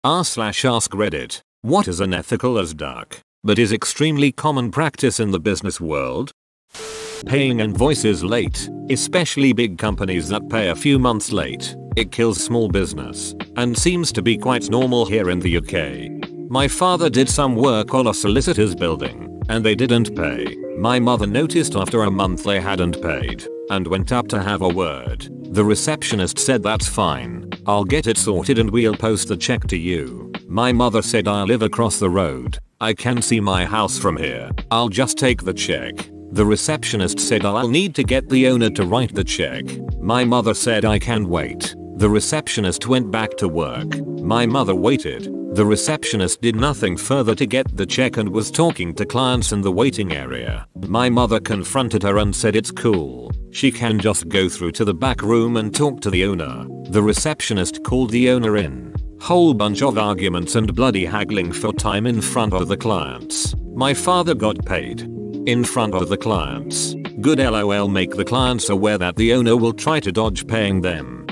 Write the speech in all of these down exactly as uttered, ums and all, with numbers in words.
r slash ask Reddit. What is unethical as duck, but is extremely common practice in the business world? Paying invoices late, especially big companies that pay a few months late. It kills small business, and seems to be quite normal here in the U K. My father did some work on a solicitor's building, and they didn't pay. My mother noticed after a month they hadn't paid, and went up to have a word. The receptionist said that's fine, I'll get it sorted and we'll post the check to you. My mother said I live across the road, I can see my house from here, I'll just take the check. The receptionist said I'll need to get the owner to write the check. My mother said I can wait. The receptionist went back to work. My mother waited. The receptionist did nothing further to get the check and was talking to clients in the waiting area. My mother confronted her and said it's cool. She can just go through to the back room and talk to the owner. The receptionist called the owner in. Whole bunch of arguments and bloody haggling for time in front of the clients. My father got paid. In front of the clients. Good lol, make the clients aware that the owner will try to dodge paying them.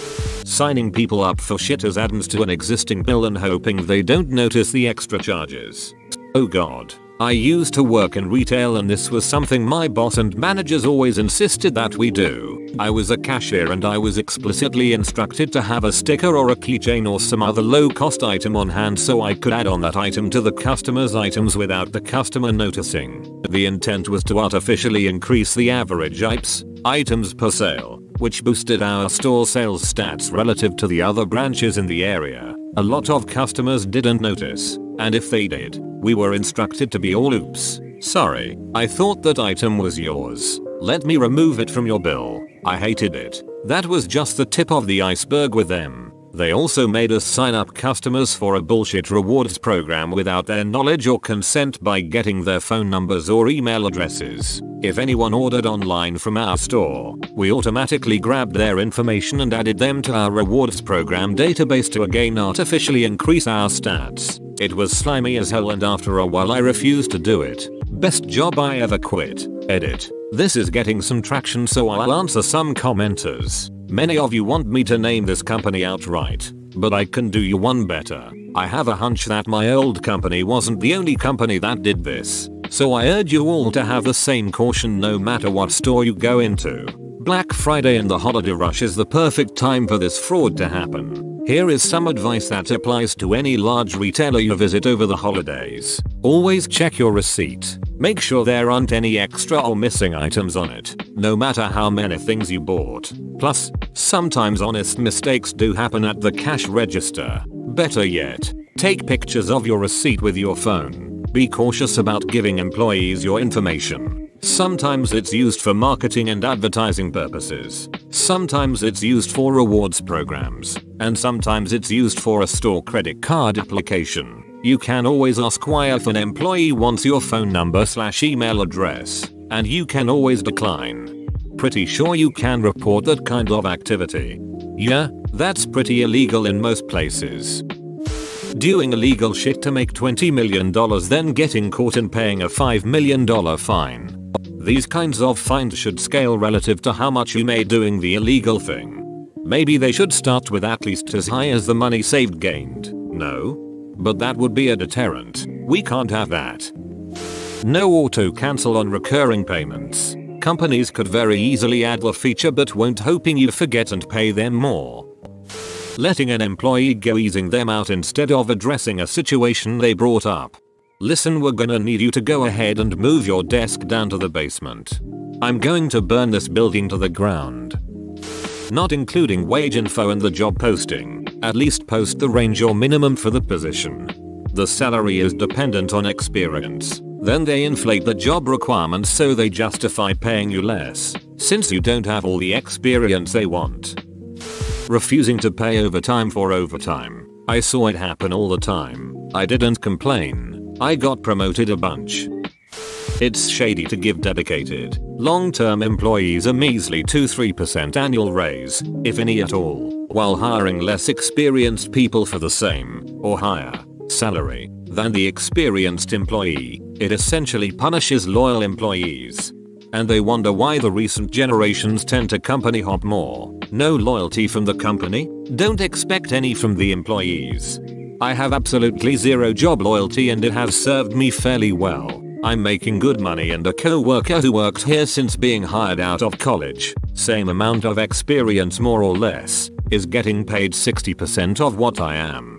Signing people up for shit as add-ons to an existing bill and hoping they don't notice the extra charges. Oh god. I used to work in retail and this was something my boss and managers always insisted that we do. I was a cashier and I was explicitly instructed to have a sticker or a keychain or some other low cost item on hand so I could add on that item to the customer's items without the customer noticing. The intent was to artificially increase the average I P S, items per sale, which boosted our store sales stats relative to the other branches in the area. A lot of customers didn't notice, and if they did, we were instructed to be all oops, sorry, I thought that item was yours. Let me remove it from your bill. I hated it. That was just the tip of the iceberg with them. They also made us sign up customers for a bullshit rewards program without their knowledge or consent by getting their phone numbers or email addresses. If anyone ordered online from our store, we automatically grabbed their information and added them to our rewards program database to again artificially increase our stats. It was slimy as hell and after a while I refused to do it. Best job I ever quit. Edit. This is getting some traction so I'll answer some commenters. Many of you want me to name this company outright, but I can do you one better. I have a hunch that my old company wasn't the only company that did this, so I urge you all to have the same caution no matter what store you go into. Black Friday and the holiday rush is the perfect time for this fraud to happen. Here is some advice that applies to any large retailer you visit over the holidays. Always check your receipt. Make sure there aren't any extra or missing items on it, no matter how many things you bought. Plus, sometimes honest mistakes do happen at the cash register. Better yet, take pictures of your receipt with your phone. Be cautious about giving employees your information. Sometimes it's used for marketing and advertising purposes. Sometimes it's used for rewards programs. And sometimes it's used for a store credit card application. You can always ask why if an employee wants your phone number slash email address, and you can always decline. Pretty sure you can report that kind of activity. Yeah, that's pretty illegal in most places. Doing illegal shit to make twenty million dollars then getting caught and paying a five million dollars fine. These kinds of fines should scale relative to how much you made doing the illegal thing. Maybe they should start with at least as high as the money saved gained. No? But that would be a deterrent. We can't have that. No auto cancel on recurring payments. Companies could very easily add the feature but won't, hoping you forget and pay them more. Letting an employee go, easing them out instead of addressing a situation they brought up. Listen, we're gonna need you to go ahead and move your desk down to the basement. I'm going to burn this building to the ground. Not including wage info and the job posting. At least post the range or minimum for the position. The salary is dependent on experience. Then they inflate the job requirements so they justify paying you less, since you don't have all the experience they want. Refusing to pay overtime for overtime. I saw it happen all the time. I didn't complain. I got promoted a bunch. It's shady to give dedicated, long-term employees a measly two to three percent annual raise, if any at all, while hiring less experienced people for the same, or higher, salary than the experienced employee. It essentially punishes loyal employees. And they wonder why the recent generations tend to company hop more. No loyalty from the company? Don't expect any from the employees. I have absolutely zero job loyalty and it has served me fairly well. I'm making good money and a co-worker who worked here since being hired out of college, same amount of experience more or less, is getting paid sixty percent of what I am.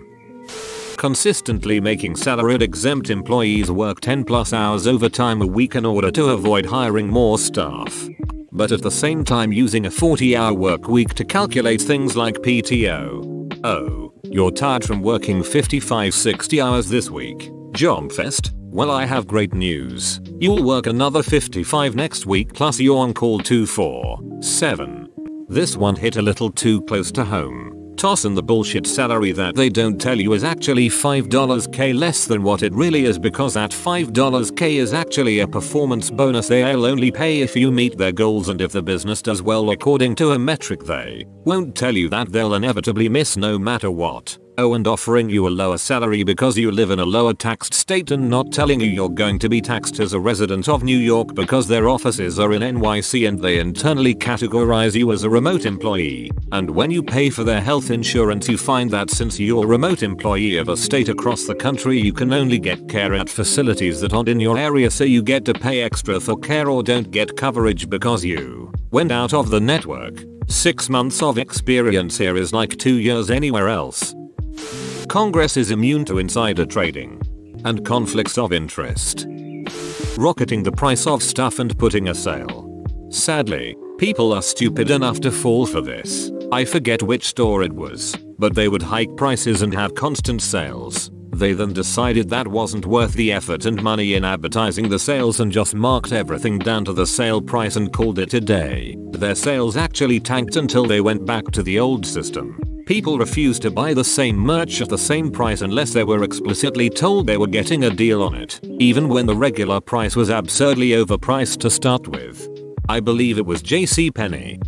Consistently making salaried exempt employees work ten plus hours overtime a week in order to avoid hiring more staff. But at the same time using a forty hour work week to calculate things like P T O. Oh, you're tired from working fifty-five sixty hours this week, Jobfest? Well, I have great news. You'll work another fifty-five next week plus you're on call twenty-four seven. This one hit a little too close to home. Toss in the bullshit salary that they don't tell you is actually five dollars K less than what it really is, because that five dollars K is actually a performance bonus they'll only pay if you meet their goals and if the business does well according to a metric they won't tell you that they'll inevitably miss no matter what. Oh, and offering you a lower salary because you live in a lower taxed state and not telling you you're going to be taxed as a resident of New York because their offices are in N Y C and they internally categorize you as a remote employee. And when you pay for their health insurance you find that since you're a remote employee of a state across the country you can only get care at facilities that aren't in your area, so you get to pay extra for care or don't get coverage because you went out of the network. Six months of experience here is like two years anywhere else. Congress is immune to insider trading and conflicts of interest, rocketing the price of stuff and putting a sale. Sadly, people are stupid enough to fall for this. I forget which store it was, but they would hike prices and have constant sales. They then decided that wasn't worth the effort and money in advertising the sales and just marked everything down to the sale price and called it a day. Their sales actually tanked until they went back to the old system. People refused to buy the same merch at the same price unless they were explicitly told they were getting a deal on it, even when the regular price was absurdly overpriced to start with. I believe it was JCPenney.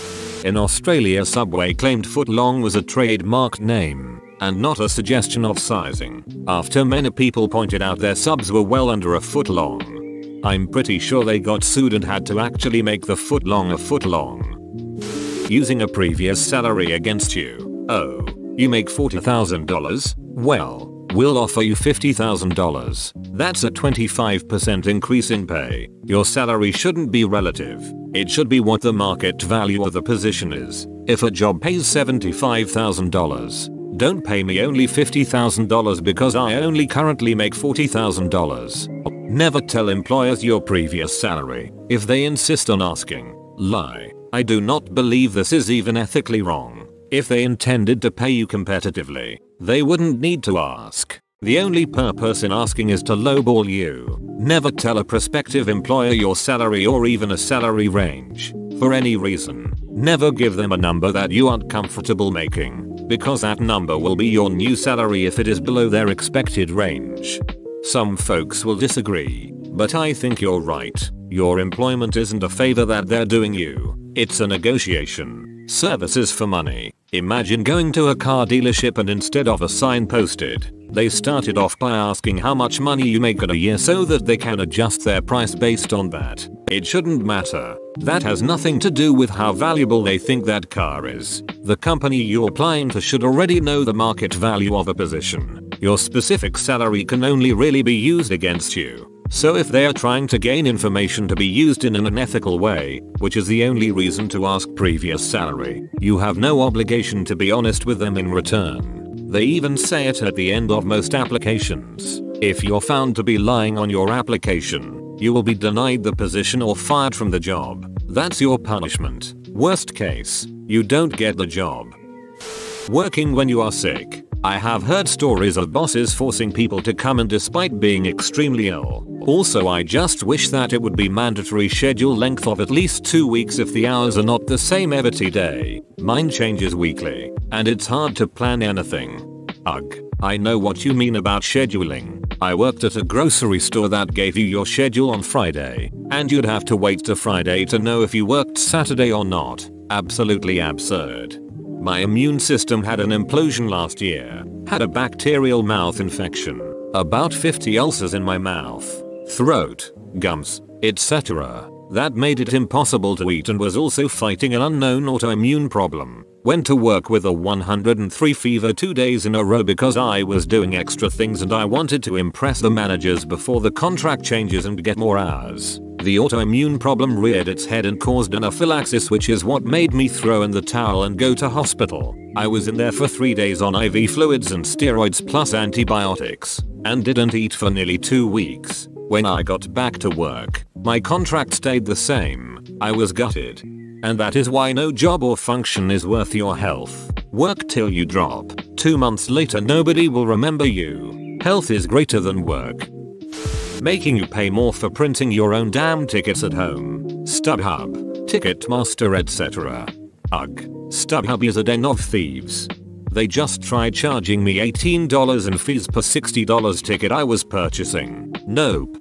In Australia, Subway claimed footlong was a trademarked name and not a suggestion of sizing, after many people pointed out their subs were well under a foot long. I'm pretty sure they got sued and had to actually make the foot long a foot long. Using a previous salary against you. Oh, you make forty thousand dollars? Well, we'll offer you fifty thousand dollars. That's a twenty-five percent increase in pay. Your salary shouldn't be relative. It should be what the market value of the position is. If a job pays seventy-five thousand dollars, don't pay me only fifty thousand dollars because I only currently make forty thousand dollars. Never tell employers your previous salary. If they insist on asking, lie. I do not believe this is even ethically wrong. If they intended to pay you competitively, they wouldn't need to ask. The only purpose in asking is to lowball you. Never tell a prospective employer your salary or even a salary range. For any reason, never give them a number that you aren't comfortable making, because that number will be your new salary if it is below their expected range. Some folks will disagree, but I think you're right. Your employment isn't a favor that they're doing you. It's a negotiation. Services for money. Imagine going to a car dealership and instead of a sign posted, they started off by asking how much money you make in a year so that they can adjust their price based on that. It shouldn't matter. That has nothing to do with how valuable they think that car is. The company you're applying to should already know the market value of a position. Your specific salary can only really be used against you. So if they are trying to gain information to be used in an unethical way, which is the only reason to ask previous salary, you have no obligation to be honest with them in return. They even say it at the end of most applications. If you're found to be lying on your application, you will be denied the position or fired from the job. That's your punishment. Worst case, you don't get the job. Working when you are sick. I have heard stories of bosses forcing people to come in despite being extremely ill. Also, I just wish that it would be mandatory schedule length of at least two weeks if the hours are not the same every day. Mine changes weekly, and it's hard to plan anything. Ugh, I know what you mean about scheduling. I worked at a grocery store that gave you your schedule on Friday, and you'd have to wait to Friday to know if you worked Saturday or not. Absolutely absurd. My immune system had an implosion last year, had a bacterial mouth infection, about fifty ulcers in my mouth, throat, gums, et cetera. That made it impossible to eat and was also fighting an unknown autoimmune problem. Went to work with a one hundred three fever two days in a row because I was doing extra things and I wanted to impress the managers before the contract changes and get more hours. The autoimmune problem reared its head and caused anaphylaxis, which is what made me throw in the towel and go to hospital. I was in there for three days on I V fluids and steroids plus antibiotics, and didn't eat for nearly two weeks. When I got back to work, my contract stayed the same. I was gutted. And that is why no job or function is worth your health. Work till you drop. Two months later nobody will remember you. Health is greater than work. Making you pay more for printing your own damn tickets at home. StubHub, Ticketmaster, et cetera. Ugh. StubHub is a den of thieves. They just tried charging me eighteen dollars in fees per sixty dollar ticket I was purchasing. Nope.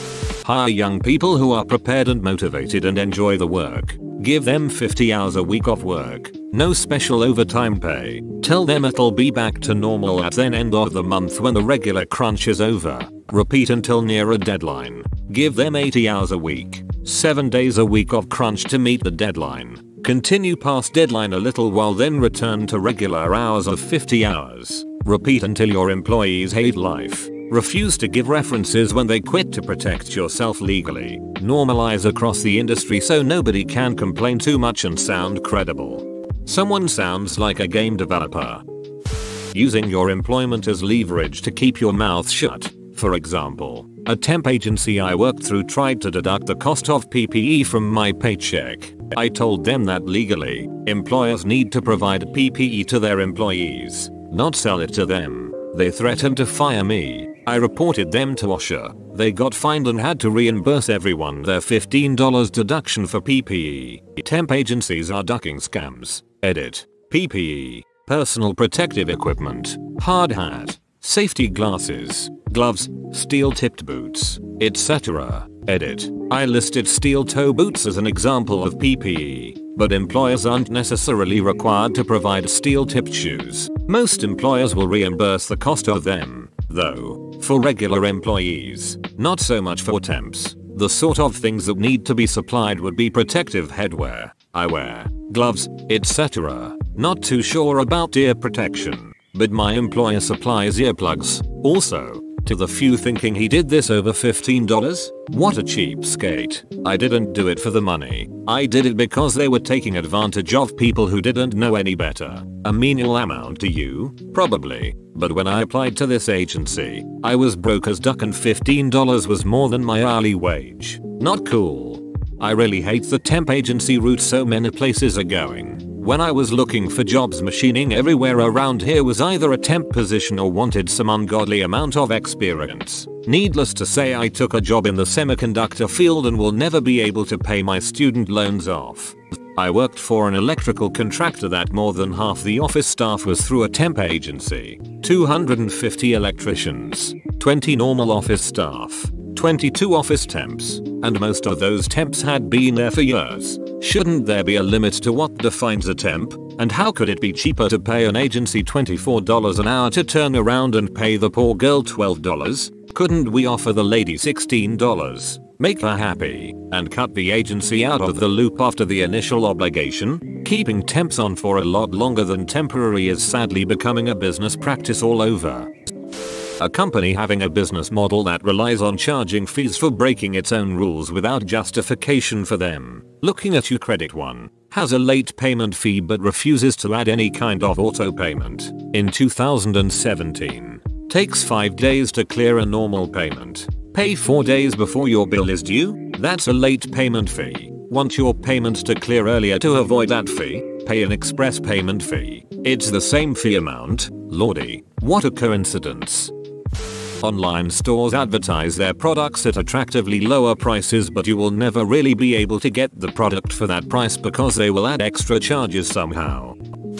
Hire young people who are prepared and motivated and enjoy the work. Give them fifty hours a week of work. No special overtime pay. Tell them it'll be back to normal at the end of the month when the regular crunch is over. Repeat until near a deadline. Give them eighty hours a week. seven days a week of crunch to meet the deadline. Continue past deadline a little while then return to regular hours of fifty hours. Repeat until your employees hate life. Refuse to give references when they quit to protect yourself legally. Normalize across the industry so nobody can complain too much and sound credible. Someone sounds like a game developer. Using your employment as leverage to keep your mouth shut. For example, a temp agency I worked through tried to deduct the cost of P P E from my paycheck. I told them that legally, employers need to provide P P E to their employees, not sell it to them. They threatened to fire me. I reported them to OSHA. They got fined and had to reimburse everyone their fifteen dollars deduction for P P E. Temp agencies are ducking scams. Edit. P P E. Personal protective equipment. Hard hat. Safety glasses. Gloves. Steel-tipped boots. et cetera. Edit. I listed steel toe boots as an example of P P E, but employers aren't necessarily required to provide steel-tipped shoes. Most employers will reimburse the cost of them, though, for regular employees. Not so much for temps. The sort of things that need to be supplied would be protective headwear, eyewear, gloves, et cetera. Not too sure about ear protection, but my employer supplies earplugs. Also, to the few thinking he did this over fifteen dollars? What a cheapskate. I didn't do it for the money. I did it because they were taking advantage of people who didn't know any better. A menial amount to you? Probably. But when I applied to this agency, I was broke as duck and fifteen dollars was more than my hourly wage. Not cool. I really hate the temp agency route so many places are going. When I was looking for jobs, machining everywhere around here was either a temp position or wanted some ungodly amount of experience. Needless to say, I took a job in the semiconductor field and will never be able to pay my student loans off. I worked for an electrical contractor that more than half the office staff was through a temp agency. two hundred fifty electricians, twenty normal office staff, twenty-two office temps, and most of those temps had been there for years. Shouldn't there be a limit to what defines a temp? And how could it be cheaper to pay an agency twenty-four dollars an hour to turn around and pay the poor girl twelve dollars? Couldn't we offer the lady sixteen dollars? Make her happy, and cut the agency out of the loop after the initial obligation? Keeping temps on for a lot longer than temporary is sadly becoming a business practice all over. A company having a business model that relies on charging fees for breaking its own rules without justification for them. Looking at your Credit One has a late payment fee but refuses to add any kind of auto payment. In two thousand seventeen, takes five days to clear a normal payment. Pay four days before your bill is due? That's a late payment fee. Want your payment to clear earlier to avoid that fee? Pay an express payment fee. It's the same fee amount. Lordy, what a coincidence. Online stores advertise their products at attractively lower prices, but you will never really be able to get the product for that price because they will add extra charges somehow.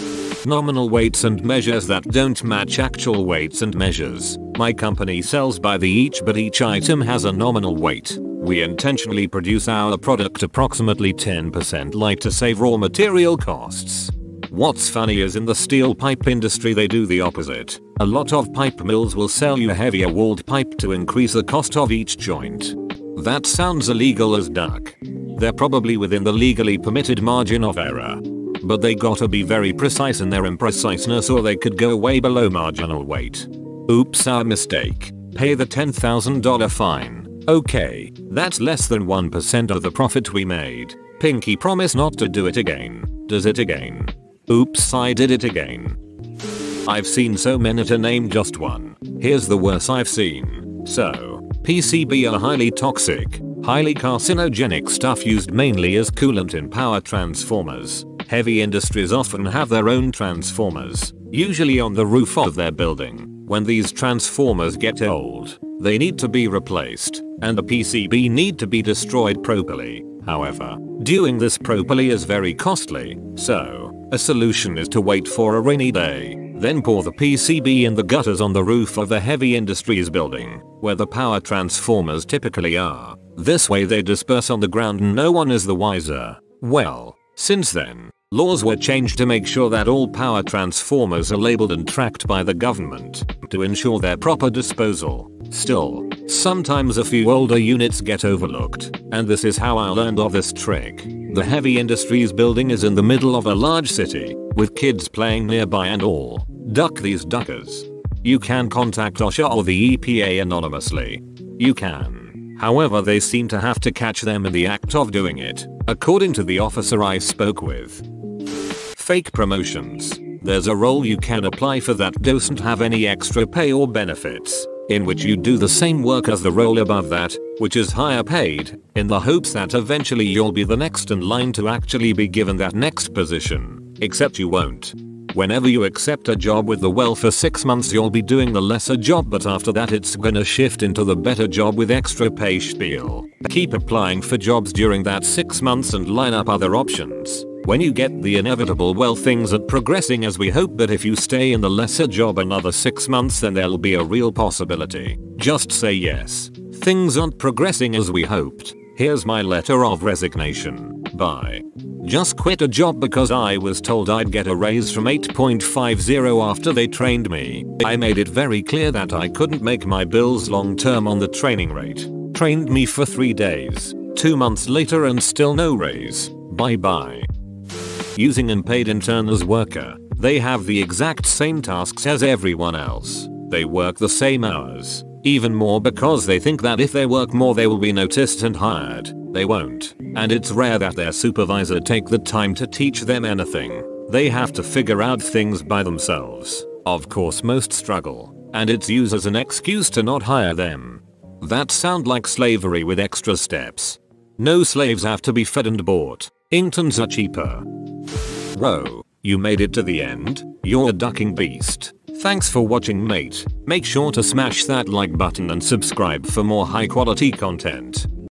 Nominal weights and measures that don't match actual weights and measures. My company sells by the each, but each item has a nominal weight. We intentionally produce our product approximately ten percent light to save raw material costs. What's funny is in the steel pipe industry they do the opposite. A lot of pipe mills will sell you a heavier walled pipe to increase the cost of each joint. That sounds illegal as duck. They're probably within the legally permitted margin of error. But they gotta be very precise in their impreciseness or they could go way below marginal weight. Oops, our mistake. Pay the ten thousand dollar fine. Okay, that's less than one percent of the profit we made. Pinky promise not to do it again. Does it again. Oops, I did it again. I've seen so many to name just one. Here's the worst I've seen. So, P C B are highly toxic, highly carcinogenic stuff used mainly as coolant in power transformers. Heavy industries often have their own transformers, usually on the roof of their building. When these transformers get old, they need to be replaced, and the P C B need to be destroyed properly. However, doing this properly is very costly, so a solution is to wait for a rainy day, then pour the P C B in the gutters on the roof of the heavy industries building, where the power transformers typically are. This way they disperse on the ground and no one is the wiser. Well, since then, laws were changed to make sure that all power transformers are labeled and tracked by the government to ensure their proper disposal. Still, sometimes a few older units get overlooked, and this is how I learned of this trick. The heavy industries building is in the middle of a large city, with kids playing nearby and all. Duck these duckers. You can contact OSHA or the E P A anonymously. You can. However, they seem to have to catch them in the act of doing it, according to the officer I spoke with. Fake promotions. There's a role you can apply for that doesn't have any extra pay or benefits, in which you do the same work as the role above that, which is higher paid, in the hopes that eventually you'll be the next in line to actually be given that next position. Except you won't. Whenever you accept a job with the well for six months you'll be doing the lesser job, but after that it's gonna shift into the better job with extra pay spiel. Keep applying for jobs during that six months and line up other options. When you get the inevitable, well, things aren't progressing as we hope, but if you stay in the lesser job another six months then there'll be a real possibility. Just say yes. Things aren't progressing as we hoped. Here's my letter of resignation. Bye. Just quit a job because I was told I'd get a raise from eight point five zero after they trained me. I made it very clear that I couldn't make my bills long term on the training rate. Trained me for three days. Two months later and still no raise. Bye bye. Using unpaid intern as worker. They have the exact same tasks as everyone else. They work the same hours. Even more because they think that if they work more they will be noticed and hired. They won't. And it's rare that their supervisor take the time to teach them anything. They have to figure out things by themselves. Of course most struggle. And it's used as an excuse to not hire them. That sound like slavery with extra steps. No slaves have to be fed and bought. Interns are cheaper. Bro, you made it to the end? You're a ducking beast. Thanks for watching, mate. Make sure to smash that like button and subscribe for more high quality content.